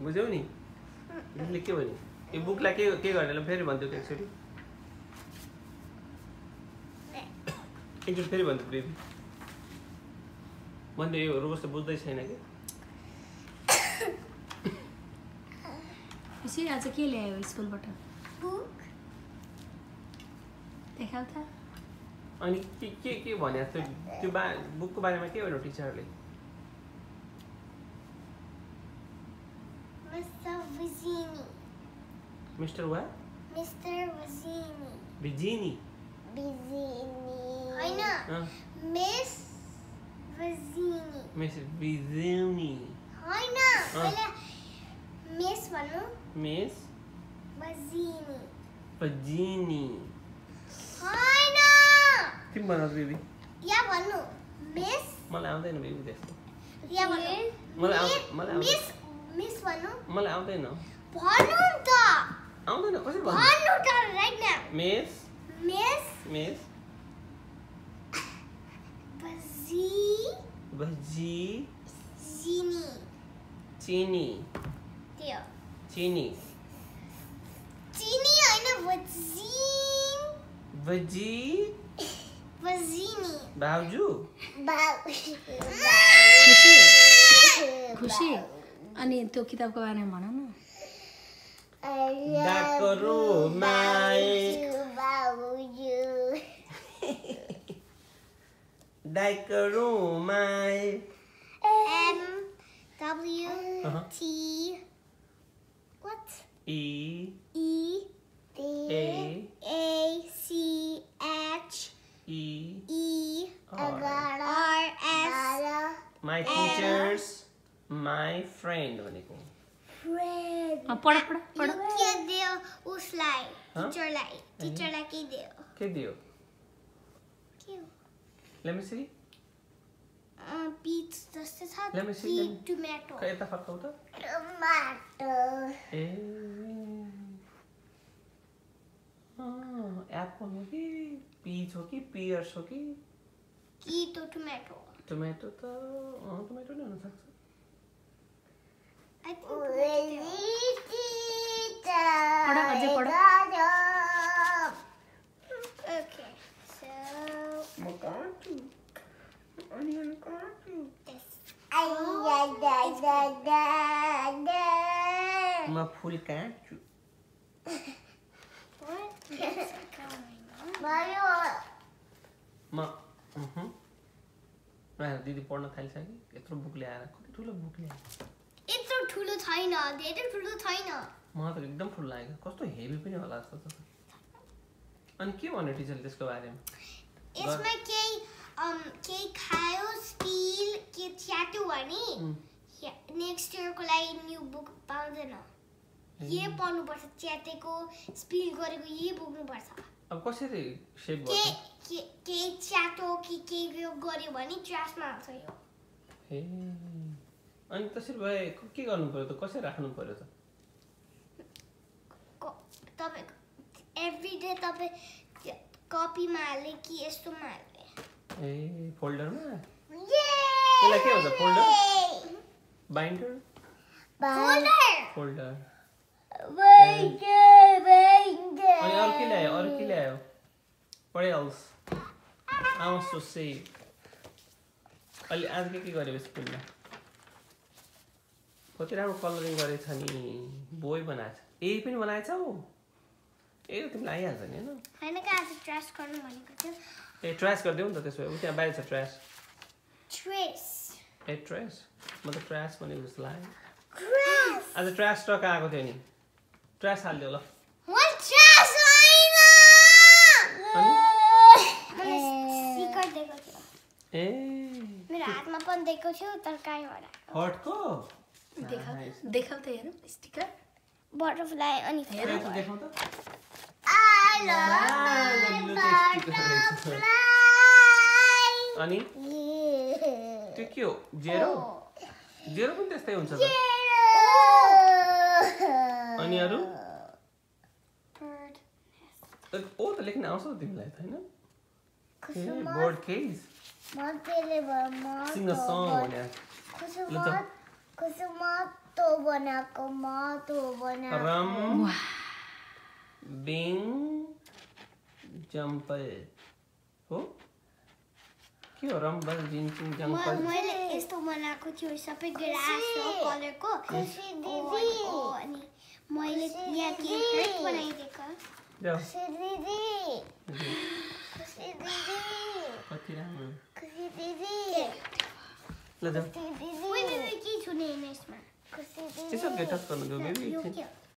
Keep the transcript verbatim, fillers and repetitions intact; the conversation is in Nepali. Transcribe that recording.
बुझ्यौ नि दिदीले के भन्यो यो बुकलाई के के गर्नेलाई फेरि भन्थ्यो एकचोटि एकचोटि फेरि भन्थ्यो प्रिति भन्थ्यो यो रोज त बुझ्दै छैन कि यसरी आज के ल्यायो स्कुलबाट बुक देखाउ त अनि के के के भने त्यो त्यो बा बुकको बारेमा के भन्नु टिचरले मिस्टर Vizini. मिस्टर वा Mister Vizini. बिजिनी Vizini. होइन मिस Vizini. मिस बिजिनी होइन पहिला मिस भन्नु मिस Vizini. बजिनी होइन तिमी भन बेबी या भन्नु मिस मलाई आउँदैन बेबी त्यस्तो या भन्नु मलाई आउँदैन मलाई मिस मिस भन्नु मलाई आउँदैन भन्नु त आउँदैन कसरी भन्नु भन्नु त right now miss miss miss बजी बजी जिनी चिनी त्यो चिनी चिनी होइन बजिन बजी बजिनी बाउजू खुसी खुसी अनि त्यो किताबको बारेमा भन न डाकरो माई डाकरो माई M W T what E E A A C H E E R R S my teachers my friend भनेको friend अ पढ पढ पढ यो के दियो उसलाई टिचरलाई टिचरलाई के दियो के दियो के let me see बीट जस्तो छ Let me see, beet let me- tomato खै यता फर्काउ त टमाटो ए एप्पल हो कि पीच हो कि पियर्स हो कि कि तो टोमेटो टोमेटो त अँ टोमेटो नै हुनसक्छ I think पढ अझै पढ okay so म काट्छु अनि अनि काट्छु this म फुल काट्छु what is going on म mhm दिदी पढ्न थालिसक्यो यत्रो बुक ल्याएर कति ठुलो बुक ल्याएर यत्रो ठुलो छैन धेरै ठुलो छैन मलाई त एकदम ठुलो लाग्यो कस्तो हेभी पनि होला जस्तो छ अनि के भन्यो टिचरले त्यसको बारेमा यसमा केही um केही खायो स्पिल के च्याट्यो भने नेक्स्ट इयरको लागि न्यू बुक पाउँदैन यही पढ्नुपर्छ च्याटेको स्पिल गरेको यही बोक्नुपर्छ अब कसरी सेभ के गर्छ के केही च्याटो कि केही यो गर्यो भने ट्रासमा हाल्छ यो ए अनि त्यसरी भए के गर्नु पर्यो त कसरी राख्नु पर्यो त तपाईको एभ्री डे तपाई कपीमा हाल्ने कि यस्तोमा हाल्ने ए फोल्डरमा त्यसलाई के भन्छ folder binder folder folder binder binder अनि अरु के ल्यायो अरु के ल्यायो what else I want to say अलि आज के के गर्यो स्कुलमा कति राम्रो कलरिङ गरेछ नि बोय बनाएछ ए पनि बनाएछ हो ए तिमीलाई आइहाल्छ नि हैन हैन का आज ट्रास गर्नु भनेको थियो ए ट्र्यास गरिदेऊ नि त त्यसो भए उ त्यहाँ बाहिर छ ट्र्यास ट्रेस ए ट्र्यास म त ट्र्यास भनेको जस्तो लाग्यो ट्रेस आज ट्र्यास ट्रक आएको थियो नि ट्र्यास हालिदेऊ ल what ट्रेस होइन अनि स्टिकर दिएको थियो ए मेरो हातमा पनि दिएको थियो तर काहीँ हरायो हटको देखाउ देखाउ त हेरौँ स्टिकर बटरफ्लाई अनि हेर त देखाउ त I love अनि त्यो के हो जेरो जेरो पनि त्यस्तै हुन्छ त अनि अरु ओ त लेख्न आउँछ तिमीलाई त हैन board case sing a song भने ल त कुसुमातो बनाको मातो बनाको रम बिङ जम्पल हो के हो रम बल बिङ जम्पल मैले यस्तो बनाएको थियो सबै ग्रास हो कलरको खुसी दिदी अनि मैले यहाँ केक बनाइदिएको जाऊ खुसी दिदी खुसी दिदी कति राम्रो खुसी दिदी ल जाऊ खुसी दिदी मैले के छुने यसमा खुसी दिदी यसो गेट अप गर्नु गयो बेबी यो के